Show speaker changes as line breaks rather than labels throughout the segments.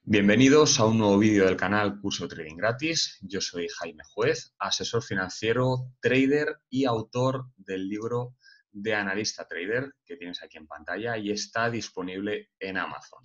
Bienvenidos a un nuevo vídeo del canal Curso Trading Gratis. Yo soy Jaime Juez, asesor financiero, trader y autor del libro de Analista Trader que tienes aquí en pantalla y está disponible en Amazon.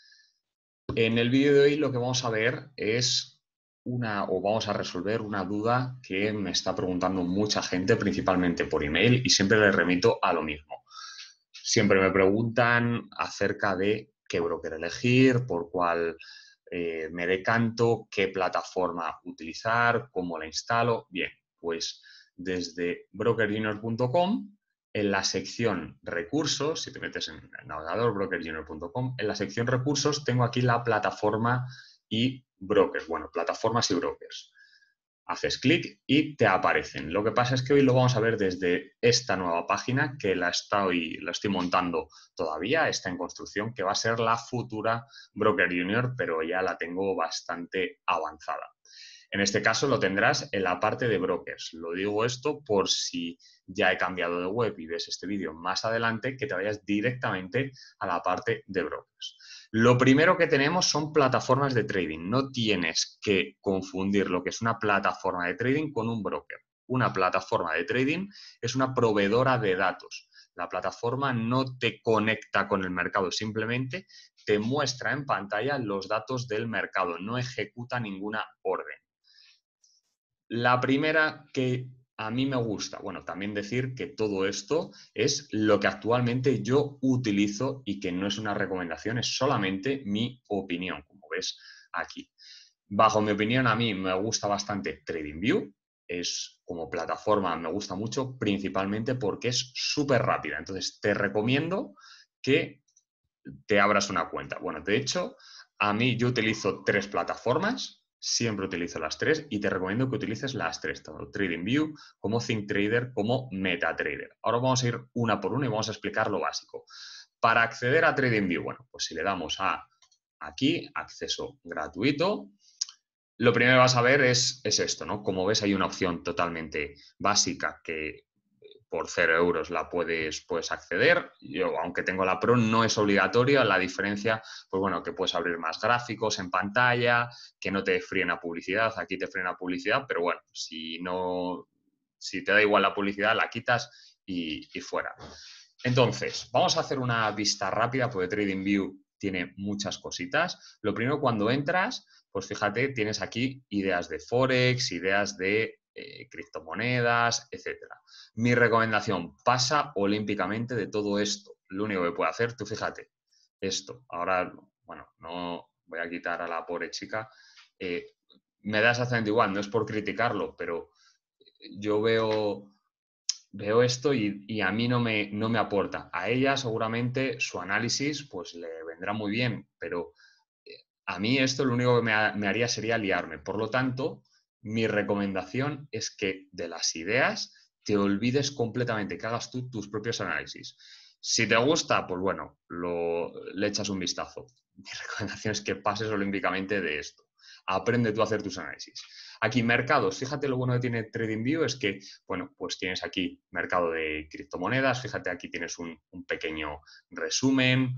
En el vídeo de hoy lo que vamos a ver es vamos a resolver una duda que me está preguntando mucha gente, principalmente por email, y siempre les remito a lo mismo. Siempre me preguntan acerca de qué broker elegir, por cuál me decanto, qué plataforma utilizar, cómo la instalo. Bien, pues desde brokerjunior.com, en la sección recursos, si te metes en el navegador brokerjunior.com, en la sección recursos tengo aquí la plataforma y brokers. Bueno, plataformas y brokers. Haces clic y te aparecen. Lo que pasa es que hoy lo vamos a ver desde esta nueva página que la estoy montando todavía, está en construcción, que va a ser la futura Broker Junior, pero ya la tengo bastante avanzada. En este caso lo tendrás en la parte de brokers. Lo digo esto por si ya he cambiado de web y ves este vídeo más adelante, que te vayas directamente a la parte de brokers. Lo primero que tenemos son plataformas de trading. No tienes que confundir lo que es una plataforma de trading con un broker. Una plataforma de trading es una proveedora de datos. La plataforma no te conecta con el mercado, simplemente te muestra en pantalla los datos del mercado, no ejecuta ninguna orden. La primera que a mí me gusta, bueno, también decir que todo esto es lo que actualmente yo utilizo y que no es una recomendación, es solamente mi opinión, como ves aquí. Bajo mi opinión, a mí me gusta bastante TradingView, es como plataforma, me gusta mucho, principalmente porque es súper rápida. Entonces, te recomiendo que te abras una cuenta. Bueno, de hecho, a mí yo utilizo tres plataformas, siempre utilizo las tres y te recomiendo que utilices las tres, tanto TradingView como ThinkTrader como MetaTrader. Ahora vamos a ir una por una y vamos a explicar lo básico. Para acceder a TradingView, bueno, pues si le damos a aquí, acceso gratuito, lo primero que vas a ver es esto, ¿no? Como ves, hay una opción totalmente básica que por 0 euros la puedes acceder. Yo, aunque tengo la Pro, no es obligatoria. La diferencia, pues bueno, que puedes abrir más gráficos en pantalla, que no te frena publicidad. Aquí te frena publicidad, pero bueno, si te da igual la publicidad, la quitas y fuera. Entonces, vamos a hacer una vista rápida porque TradingView tiene muchas cositas. Lo primero, cuando entras, pues fíjate, tienes aquí ideas de Forex, ideas de criptomonedas, etcétera. Mi recomendación, pasa olímpicamente de todo esto. Lo único que puede hacer, tú fíjate, esto. Ahora, bueno, no voy a quitar a la pobre chica. Me da exactamente igual, no es por criticarlo, pero yo veo esto y a mí no me aporta. A ella seguramente su análisis pues le vendrá muy bien, pero a mí esto lo único que me haría sería liarme. Por lo tanto, mi recomendación es que de las ideas te olvides completamente, que hagas tú tus propios análisis. Si te gusta, pues bueno, le echas un vistazo. Mi recomendación es que pases olímpicamente de esto. Aprende tú a hacer tus análisis. Aquí, mercados. Fíjate lo bueno que tiene TradingView es que, bueno, pues tienes aquí mercado de criptomonedas. Fíjate, aquí tienes un pequeño resumen,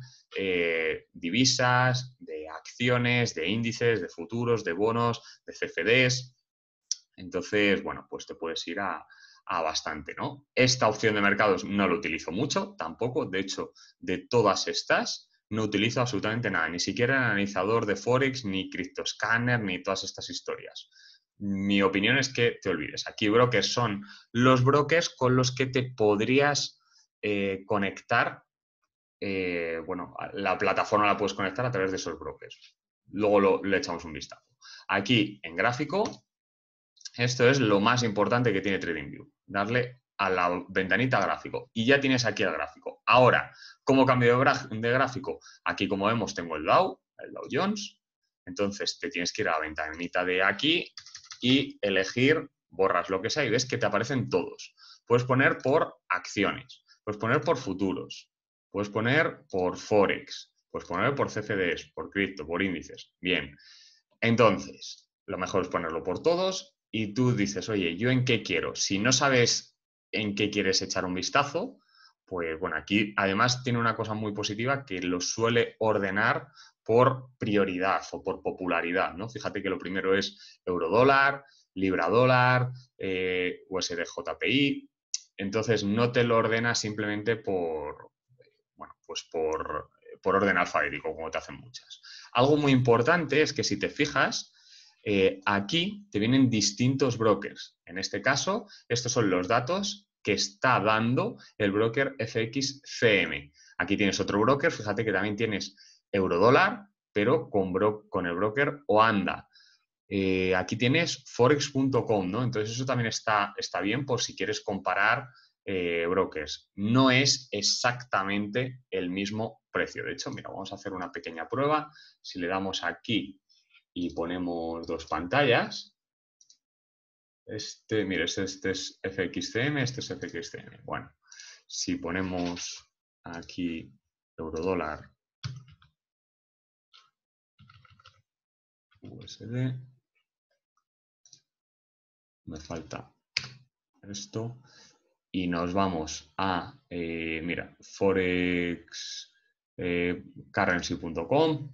divisas, de acciones, de índices, de futuros, de bonos, de CFDs. Entonces, bueno, pues te puedes ir a bastante, ¿no? Esta opción de mercados no la utilizo mucho, tampoco. De hecho, de todas estas, no utilizo absolutamente nada, ni siquiera el analizador de Forex, ni CryptoScanner, ni todas estas historias. Mi opinión es que te olvides. Aquí brokers son los brokers con los que te podrías conectar. Bueno, la plataforma la puedes conectar a través de esos brokers. Luego le echamos un vistazo. Aquí, en gráfico, esto es lo más importante que tiene TradingView. Darle a la ventanita gráfico. Y ya tienes aquí el gráfico. Ahora, ¿cómo cambio de gráfico? Aquí, como vemos, tengo el Dow Jones. Entonces, te tienes que ir a la ventanita de aquí y elegir, borras lo que sea y ves que te aparecen todos. Puedes poner por acciones, puedes poner por futuros, puedes poner por Forex, puedes poner por CFDs, por cripto, por índices. Bien. Entonces, lo mejor es ponerlo por todos y tú dices, oye, ¿yo en qué quiero? Si no sabes en qué quieres echar un vistazo, pues bueno, aquí además tiene una cosa muy positiva que lo suele ordenar por prioridad o por popularidad, ¿no? Fíjate que lo primero es eurodólar, libra dólar, USD-JPY. Entonces no te lo ordena simplemente por, bueno, pues por orden alfabético, como te hacen muchas. Algo muy importante es que si te fijas, aquí te vienen distintos brokers. En este caso, estos son los datos que está dando el broker FXCM. Aquí tienes otro broker, fíjate que también tienes eurodólar, pero con el broker Oanda. Aquí tienes forex.com, ¿no? Entonces eso también está bien por si quieres comparar brokers. No es exactamente el mismo precio. De hecho, mira, vamos a hacer una pequeña prueba. Si le damos aquí y ponemos dos pantallas, mira, este es FXCM, este es FXCM. Bueno, si ponemos aquí eurodólar USD, me falta esto, y nos vamos a, mira, forexcurrency.com.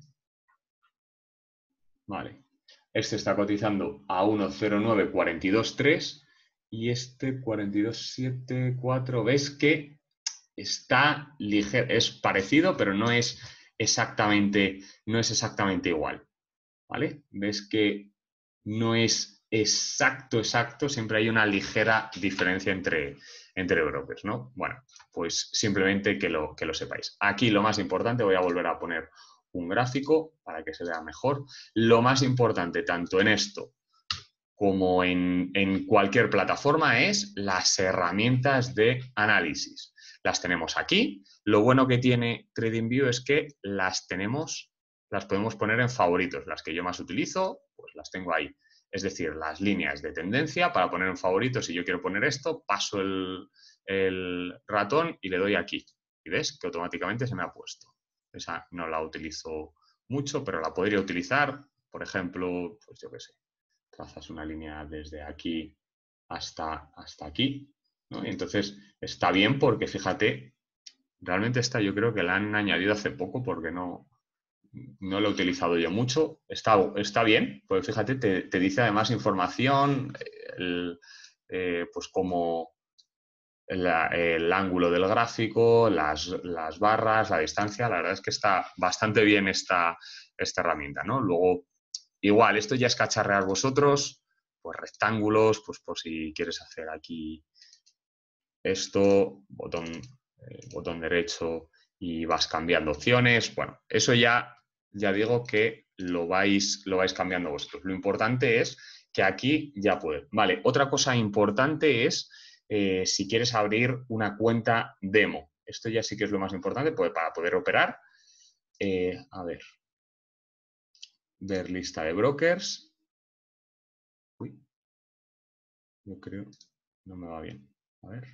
Vale. Este está cotizando a 1,0942,3 y este 42,74. ¿Ves que está ligero? Es parecido, pero no es exactamente igual. ¿Vale? ¿Ves que no es exacto, siempre hay una ligera diferencia entre brokers, ¿no? Bueno, pues simplemente que lo sepáis. Aquí lo más importante, voy a volver a poner un gráfico para que se vea mejor. Lo más importante, tanto en esto como en cualquier plataforma, es las herramientas de análisis. Las tenemos aquí. Lo bueno que tiene TradingView es que las podemos poner en favoritos. Las que yo más utilizo, pues las tengo ahí. Es decir, las líneas de tendencia para poner en favoritos. Si yo quiero poner esto, paso el ratón y le doy aquí. Y ves que automáticamente se me ha puesto. Esa no la utilizo mucho, pero la podría utilizar, por ejemplo, pues yo qué sé, trazas una línea desde aquí hasta aquí, ¿no? Y entonces está bien porque, fíjate, realmente esta yo creo que la han añadido hace poco porque no lo he utilizado yo mucho. Está bien, pues fíjate, te dice además información, pues como el ángulo del gráfico, las barras, la distancia. La verdad es que está bastante bien esta herramienta, ¿no? Luego, igual, esto ya es cacharrear vosotros, pues rectángulos, pues por si quieres hacer aquí esto, botón derecho y vas cambiando opciones. Bueno, eso ya digo que lo vais cambiando vosotros. Lo importante es que aquí ya puede. Vale, otra cosa importante es si quieres abrir una cuenta demo. Esto ya sí que es lo más importante pues, para poder operar. A ver lista de brokers. Uy, yo creo, no me va bien. A ver.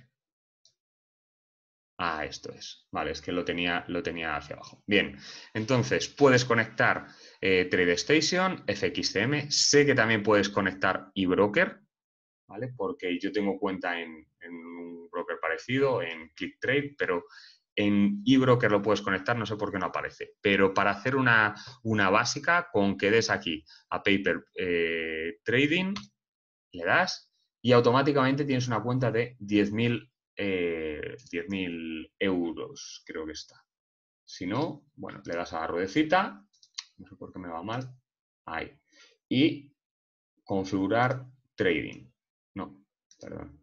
Ah, esto es. Vale, es que lo tenía hacia abajo. Bien, entonces puedes conectar TradeStation, FXCM. Sé que también puedes conectar eBroker, ¿vale? Porque yo tengo cuenta en un broker parecido, en ClickTrade, pero en eBroker lo puedes conectar, no sé por qué no aparece. Pero para hacer una básica, con que des aquí a Paper Trading, le das y automáticamente tienes una cuenta de 10.000 euros, creo que está. Si no, bueno, le das a la ruedecita, no sé por qué me va mal, ahí. Y configurar trading. No, perdón.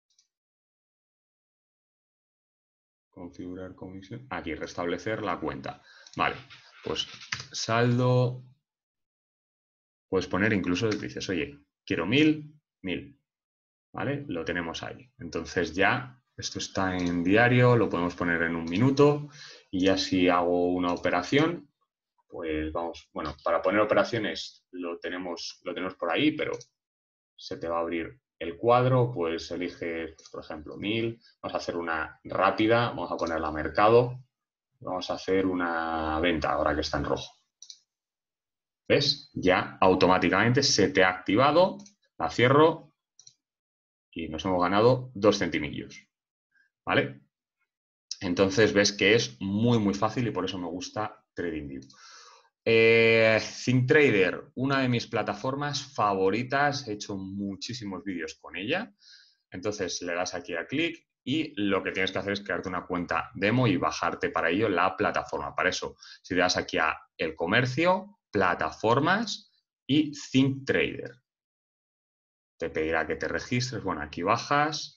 Configurar comisión. Aquí, restablecer la cuenta. Vale, pues saldo. Puedes poner incluso, dices, oye, quiero 1.000. ¿Vale? Lo tenemos ahí. Entonces ya esto está en diario, lo podemos poner en 1 minuto y ya si hago una operación, pues vamos, bueno, para poner operaciones lo tenemos por ahí, pero se te va a abrir el cuadro, pues eliges, por ejemplo, 1.000, vamos a hacer una rápida, vamos a ponerla a mercado, vamos a hacer una venta ahora que está en rojo. ¿Ves? Ya automáticamente se te ha activado, la cierro y nos hemos ganado 2 centimillos, ¿vale? Entonces ves que es muy, muy fácil y por eso me gusta TradingView. ThinkTrader, una de mis plataformas favoritas, he hecho muchísimos vídeos con ella. Entonces le das aquí a clic y lo que tienes que hacer es crearte una cuenta demo y bajarte para ello la plataforma. Para eso, si le das aquí a el comercio, plataformas y ThinkTrader. Te pedirá que te registres. Bueno, aquí bajas.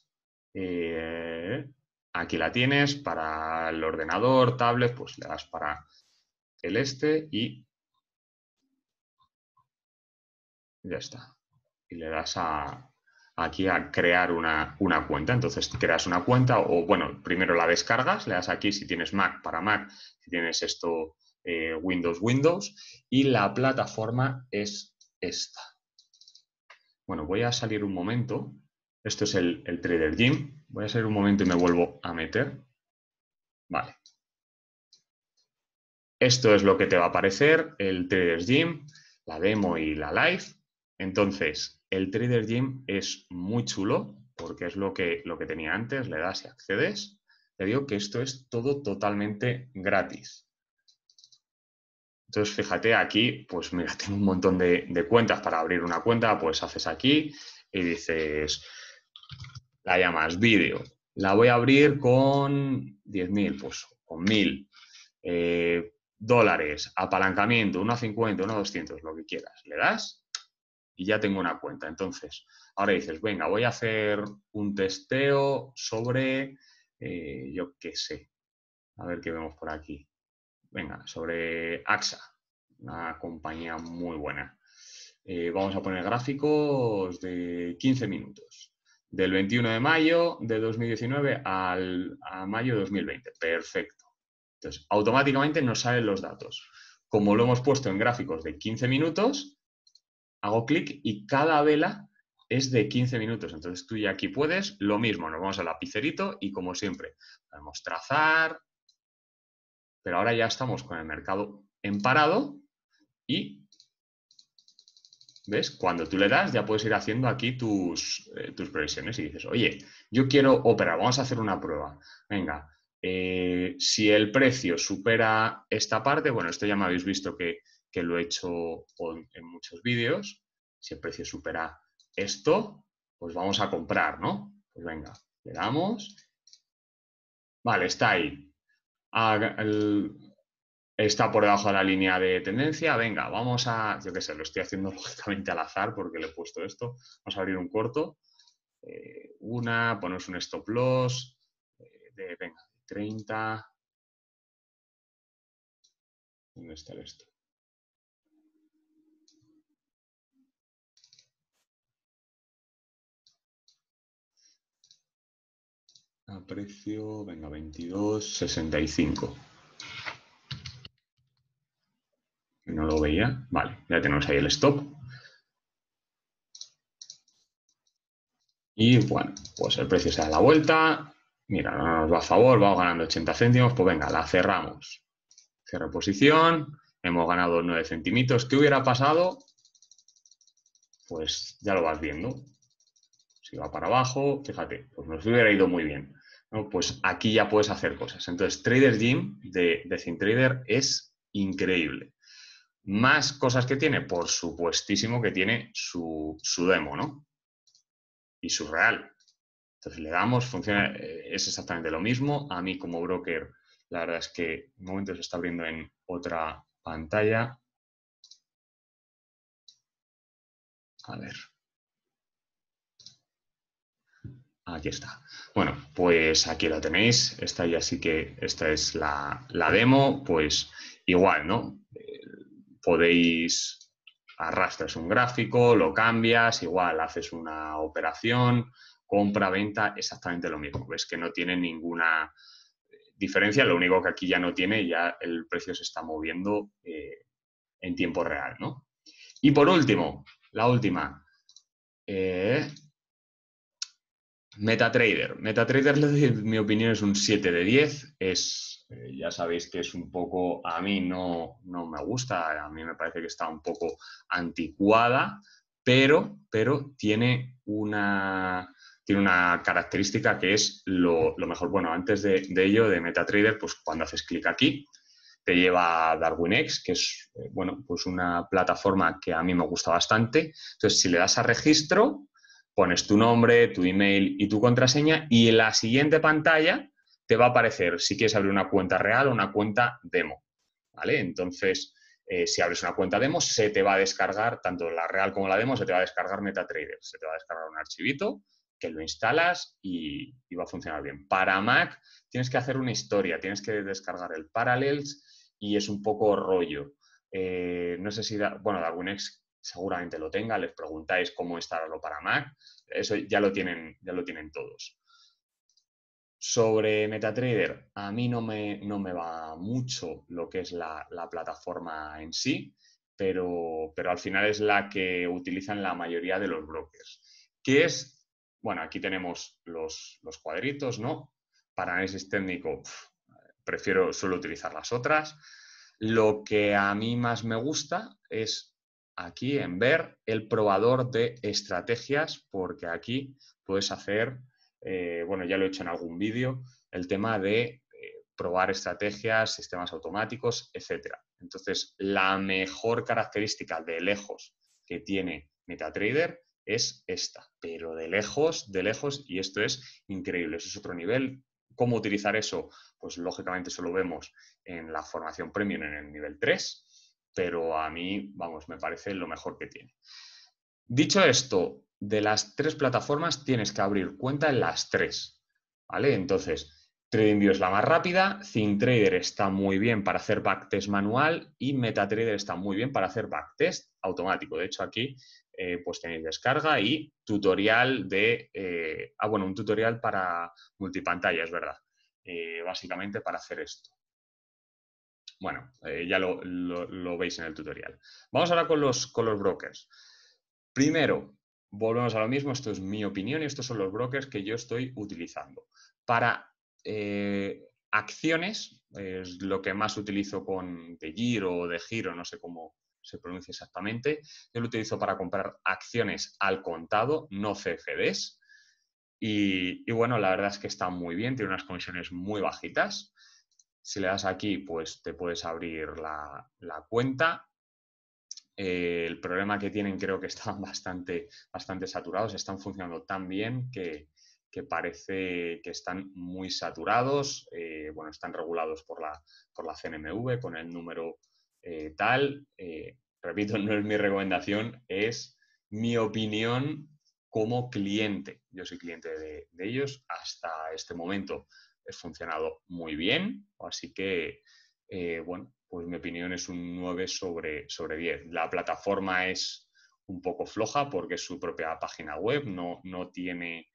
Aquí la tienes para el ordenador, tablet, pues le das para el y ya está. Y le das aquí a crear una cuenta. Entonces creas una cuenta o, bueno, primero la descargas, le das aquí si tienes Mac para Mac, si tienes esto Windows, y la plataforma es esta. Bueno, voy a salir un momento. Esto es el Trader Gym. Voy a salir un momento y me vuelvo a meter. Vale. Esto es lo que te va a aparecer, el Trader Gym, la demo y la live. Entonces, el Trader Gym es muy chulo porque es lo que tenía antes. Le das y accedes. Te digo que esto es todo totalmente gratis. Entonces, fíjate aquí, pues mira, tengo un montón de cuentas. Para abrir una cuenta, pues haces aquí y dices, la llamas vídeo. La voy a abrir con 10.000, pues con 1.000. Dólares, apalancamiento, 1,50, 1,200, lo que quieras. Le das y ya tengo una cuenta. Entonces, ahora dices, venga, voy a hacer un testeo sobre, yo qué sé, a ver qué vemos por aquí. Venga, sobre AXA, una compañía muy buena. Vamos a poner gráficos de 15 minutos. Del 21 de mayo de 2019 a mayo de 2020. Perfecto. Entonces, automáticamente nos salen los datos. Como lo hemos puesto en gráficos de 15 minutos, hago clic y cada vela es de 15 minutos. Entonces, tú ya aquí puedes, lo mismo, nos vamos al lapicerito y como siempre, podemos trazar, pero ahora ya estamos con el mercado en parado y ¿ves? Cuando tú le das, ya puedes ir haciendo aquí tus previsiones y dices, oye, yo quiero operar, vamos a hacer una prueba. Venga, si el precio supera esta parte, bueno, esto ya me habéis visto que lo he hecho en muchos vídeos. Si el precio supera esto, pues vamos a comprar, ¿no? Pues venga, le damos. Vale, está ahí. Está por debajo de la línea de tendencia. Venga, vamos a, yo qué sé, lo estoy haciendo lógicamente al azar porque le he puesto esto. Vamos a abrir un corto. Ponemos un stop loss venga, 30. ¿Dónde está esto? A precio, venga, 22,65. No lo veía. Vale, ya tenemos ahí el stop. Y bueno, pues el precio se da la vuelta. Mira, no nos va a favor, vamos ganando 80 céntimos. Pues venga, la cerramos. Cierre posición. Hemos ganado 9 centimitos. ¿Qué hubiera pasado? Pues ya lo vas viendo. Si va para abajo, fíjate, pues nos hubiera ido muy bien, ¿no? Pues aquí ya puedes hacer cosas. Entonces, Trader Gym de ThinkTrader es increíble. Más cosas que tiene, por supuestísimo que tiene su demo, ¿no? Y su real. Entonces le damos, funciona, es exactamente lo mismo. A mí como broker, la verdad es que un momento se está abriendo en otra pantalla. A ver. Aquí está. Bueno, pues aquí lo tenéis. Esta ya sí que, esta es la demo. Pues igual, ¿no? Podéis, arrastras un gráfico, lo cambias, igual haces una operación, compra, venta, exactamente lo mismo. Ves que no tiene ninguna diferencia, lo único que aquí ya no tiene, ya el precio se está moviendo en tiempo real, ¿no? Y por último, la última. MetaTrader. MetaTrader, mi opinión, es un 7 de 10. Ya sabéis que es un poco, a mí no me gusta, a mí me parece que está un poco anticuada, pero tiene una tiene una característica que es lo mejor. Bueno, antes de ello, de MetaTrader, pues cuando haces clic aquí, te lleva a DarwinX, que es, bueno, pues una plataforma que a mí me gusta bastante. Entonces, si le das a registro, pones tu nombre, tu email y tu contraseña, y en la siguiente pantalla te va a aparecer si quieres abrir una cuenta real o una cuenta demo, ¿vale? Entonces, si abres una cuenta demo, se te va a descargar, tanto la real como la demo, se te va a descargar MetaTrader. Se te va a descargar un archivito que lo instalas y va a funcionar bien. Para Mac tienes que hacer una historia, tienes que descargar el Parallels y es un poco rollo. No sé si, bueno, DarwinX seguramente lo tenga, les preguntáis cómo instalarlo para Mac, eso ya lo tienen todos. Sobre MetaTrader, a mí no me va mucho lo que es la plataforma en sí, pero al final es la que utilizan la mayoría de los brokers. ¿Qué es? Bueno, aquí tenemos los cuadritos, ¿no? Para análisis técnico, suelo utilizar las otras. Lo que a mí más me gusta es aquí en ver el probador de estrategias, porque aquí puedes hacer, bueno, ya lo he hecho en algún vídeo, el tema de probar estrategias, sistemas automáticos, etcétera. Entonces, la mejor característica de lejos que tiene MetaTrader es esta, pero de lejos, y esto es increíble, eso es otro nivel. ¿Cómo utilizar eso? Pues lógicamente eso lo vemos en la formación premium en el nivel 3, pero a mí, vamos, me parece lo mejor que tiene. Dicho esto, de las 3 plataformas tienes que abrir cuenta en las 3, ¿vale? Entonces, TradingView es la más rápida, ThinkTrader está muy bien para hacer backtest manual y MetaTrader está muy bien para hacer backtest automático. De hecho, aquí pues tenéis descarga y tutorial de... bueno, un tutorial para multipantalla, es verdad. Básicamente para hacer esto. Bueno, ya lo veis en el tutorial. Vamos ahora con los brokers. Primero, volvemos a lo mismo, esto es mi opinión y estos son los brokers que yo estoy utilizando. Para acciones, es lo que más utilizo con de Giro o de Giro, no sé cómo se pronuncia exactamente. Yo lo utilizo para comprar acciones al contado, no CFDs. Y bueno, la verdad es que está muy bien, tiene unas comisiones muy bajitas. Si le das aquí, pues te puedes abrir la cuenta. El problema que tienen creo que están bastante saturados, están funcionando tan bien que parece que están muy saturados. Bueno, están regulados por la CNMV con el número tal. Repito, no es mi recomendación, es mi opinión como cliente. Yo soy cliente de ellos. Hasta este momento he funcionado muy bien, así que, bueno, pues mi opinión es un 9 sobre 10. La plataforma es un poco floja porque es su propia página web, no tiene...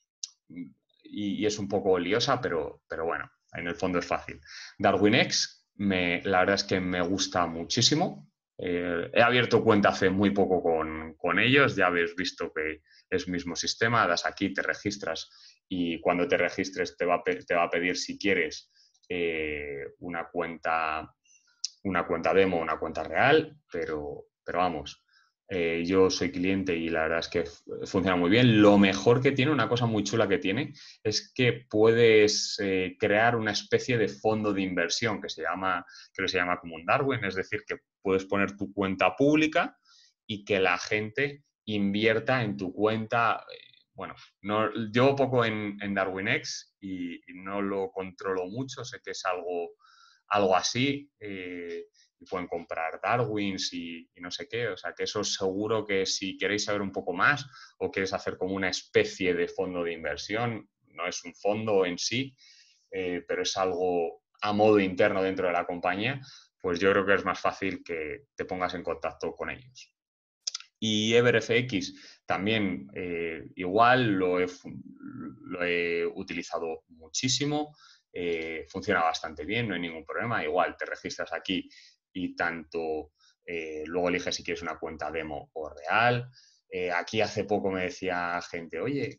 Y es un poco liosa, pero bueno, en el fondo es fácil. DarwinX, la verdad es que me gusta muchísimo. He abierto cuenta hace muy poco con ellos, ya habéis visto que es mismo sistema, das aquí, te registras y cuando te registres te va a pedir si quieres una cuenta demo, una cuenta real, pero vamos, yo soy cliente y la verdad es que funciona muy bien. Lo mejor que tiene, una cosa muy chula que tiene, es que puedes crear una especie de fondo de inversión que se llama como un Darwin, es decir, que puedes poner tu cuenta pública y que la gente invierta en tu cuenta. Bueno, no, llevo poco en DarwinX y no lo controlo mucho, sé que es algo así, y pueden comprar Darwins y no sé qué, o sea que eso seguro que si queréis saber un poco más o queréis hacer como una especie de fondo de inversión, no es un fondo en sí, pero es algo a modo interno dentro de la compañía, pues yo creo que es más fácil que te pongas en contacto con ellos. Y EverFX también igual lo he utilizado muchísimo, funciona bastante bien, no hay ningún problema. Igual te registras aquí y tanto luego eliges si quieres una cuenta demo o real. Aquí hace poco me decía gente, oye,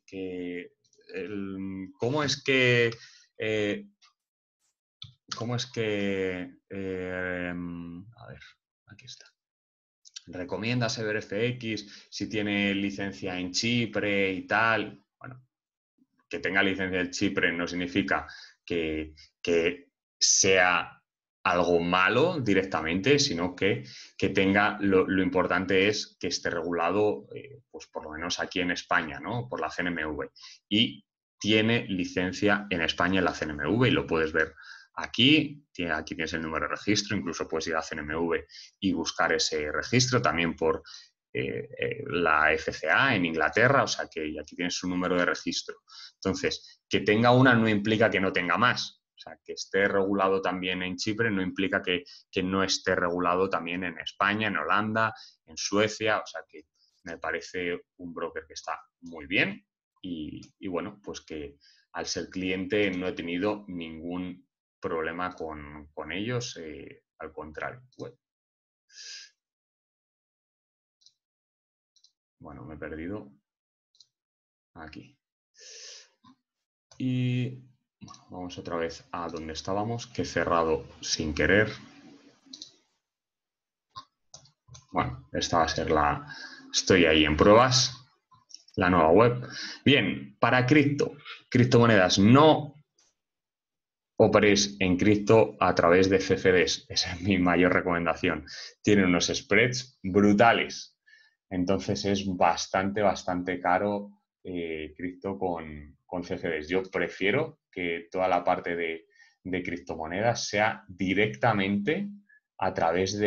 ¿cómo es que... a ver, aquí está. ¿Recomiendas EverFX si tiene licencia en Chipre y tal? Bueno, que tenga licencia en Chipre no significa que sea algo malo directamente, sino que tenga, lo importante es que esté regulado, pues por lo menos aquí en España, ¿no? Por la CNMV. Y tiene licencia en España en la CNMV y lo puedes ver aquí. Aquí tienes el número de registro, incluso puedes ir a CNMV y buscar ese registro también por la FCA en Inglaterra, o sea que aquí tienes su número de registro. Entonces, que tenga una no implica que no tenga más. O sea, que esté regulado también en Chipre no implica que no esté regulado también en España, en Holanda, en Suecia. O sea, que me parece un broker que está muy bien y bueno, pues que al ser cliente no he tenido ningún problema con ellos, al contrario. Bueno, me he perdido aquí. Y bueno, vamos otra vez a donde estábamos, que he cerrado sin querer. Bueno, esta va a ser estoy ahí en pruebas, la nueva web. Bien, para criptomonedas, no operéis en cripto a través de CFDs. Esa es mi mayor recomendación. Tienen unos spreads brutales. Entonces es bastante caro cripto con CFDs. Yo prefiero que toda la parte de criptomonedas sea directamente a través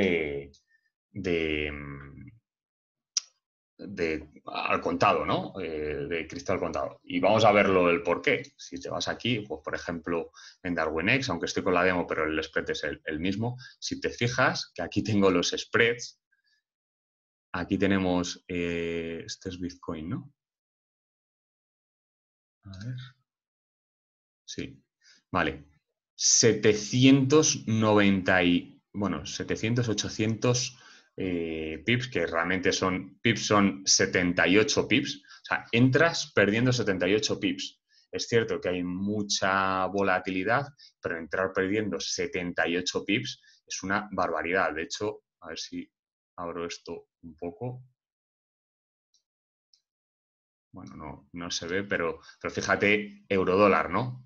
al contado, ¿no? De cripto al contado. Y vamos a verlo el por qué. Si te vas aquí, pues por ejemplo, en DarwinX, aunque estoy con la demo, pero el spread es el mismo, si te fijas que aquí tengo los spreads, aquí tenemos, este es Bitcoin, ¿no? A ver. Sí, vale. 700, 800 pips, que realmente pips son 78 pips. O sea, entras perdiendo 78 pips. Es cierto que hay mucha volatilidad, pero entrar perdiendo 78 pips es una barbaridad. De hecho, a ver si abro esto un poco. Bueno, no se ve, pero fíjate, eurodólar, ¿no?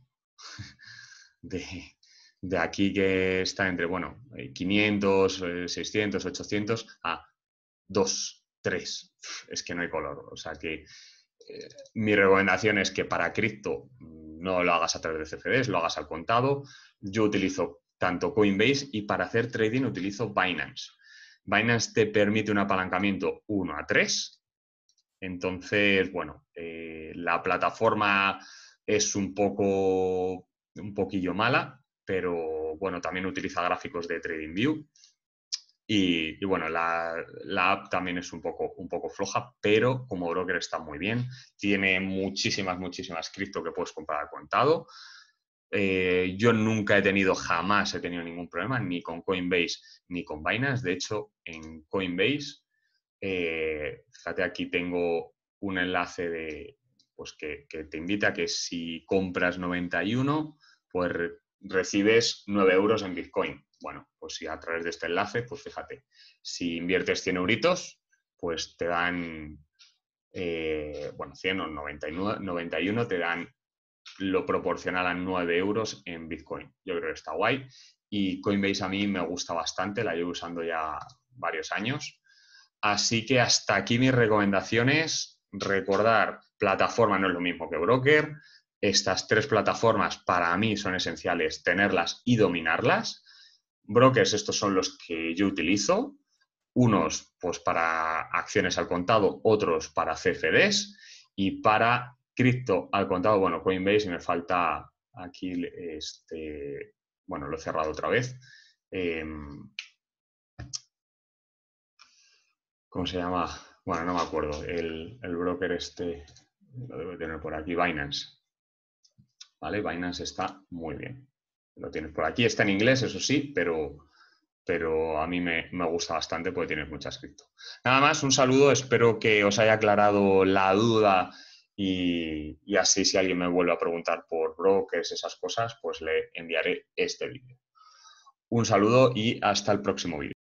de aquí que está entre, 500, 600, 800 a 2, 3. Es que no hay color. O sea que mi recomendación es que para cripto no lo hagas a través de CFDs, lo hagas al contado. Yo utilizo tanto Coinbase y para hacer trading utilizo Binance. Binance te permite un apalancamiento 1 a 3. Entonces, bueno, la plataforma es un poquillo mala, pero bueno, también utiliza gráficos de TradingView. Y bueno, la app también es un poco floja, pero como broker está muy bien. Tiene muchísimas cripto que puedes comprar al contado. Yo jamás he tenido ningún problema, ni con Coinbase ni con Binance. De hecho, en Coinbase, fíjate, aquí tengo un enlace pues que te invita a que si compras 91, pues recibes 9 euros en Bitcoin. Bueno, pues si a través de este enlace, pues fíjate, si inviertes 100 euritos, pues te dan, 100 o 91 te dan lo proporcional a 9 euros en Bitcoin. Yo creo que está guay. Y Coinbase a mí me gusta bastante, la llevo usando ya varios años. Así que hasta aquí mis recomendaciones. Recordar, plataforma no es lo mismo que broker. Estas 3 plataformas para mí son esenciales tenerlas y dominarlas. Brokers, estos son los que yo utilizo. Unos pues para acciones al contado, otros para CFDs y para cripto al contado, Coinbase, y me falta aquí, lo he cerrado otra vez. ¿Cómo se llama? Bueno, no me acuerdo. El broker lo debo tener por aquí, Binance. ¿Vale? Binance está muy bien. Lo tienes por aquí. Está en inglés, eso sí, pero a mí me gusta bastante porque tienes muchas cripto. Nada más, un saludo. Espero que os haya aclarado la duda y así si alguien me vuelve a preguntar por brokers, esas cosas, pues le enviaré este vídeo. Un saludo y hasta el próximo vídeo.